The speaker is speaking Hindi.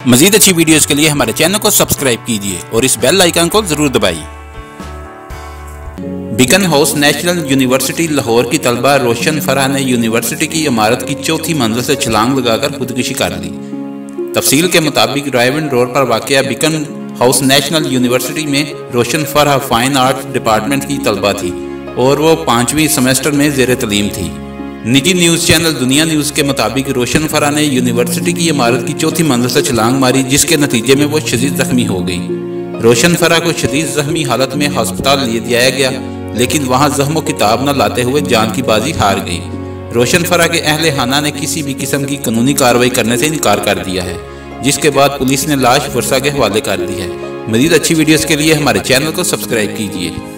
मजीद अच्छी वीडियोस के लिए हमारे चैनल को सब्सक्राइब कीजिए और इस बेल आइकन को जरूर दबाइए। Beaconhouse national university Lahore की तलबा रोशन फराह ने यूनिवर्सिटी की इमारत की चौथी मंजिल से छलांग लगाकर खुदकुशी कर ली। तफसील के मुताबिक ड्राइवन रोड पर वाक़या बीकन हाउस नेशनल यूनिवर्सिटी में Roshan Farah fine arts department की तलबा थी और वो 5वीं सेमेस्टर में ज़ेर तलीम थी। निजी न्यूज़ चैनल दुनिया न्यूज़ के मुताबिक रोशन फराह ने यूनिवर्सिटी की इमारत की चौथी मंजिल से छलांग मारी, जिसके नतीजे में वो शदीद जख्मी हो गई। रोशन फराह को शदीद जख्मी हालत में हस्पताल ले जाया गया, लेकिन वहाँ जख्मों की ताब न लाते हुए जान की बाजी हार गई। रोशन फराह के अहले खाना ने किसी भी किस्म की कानूनी कार्रवाई करने से इनकार कर दिया है, जिसके बाद पुलिस ने लाश वर्षा के हवाले कर दी है। मज़ीद अच्छी वीडियोस के लिए हमारे चैनल को सब्सक्राइब कीजिए।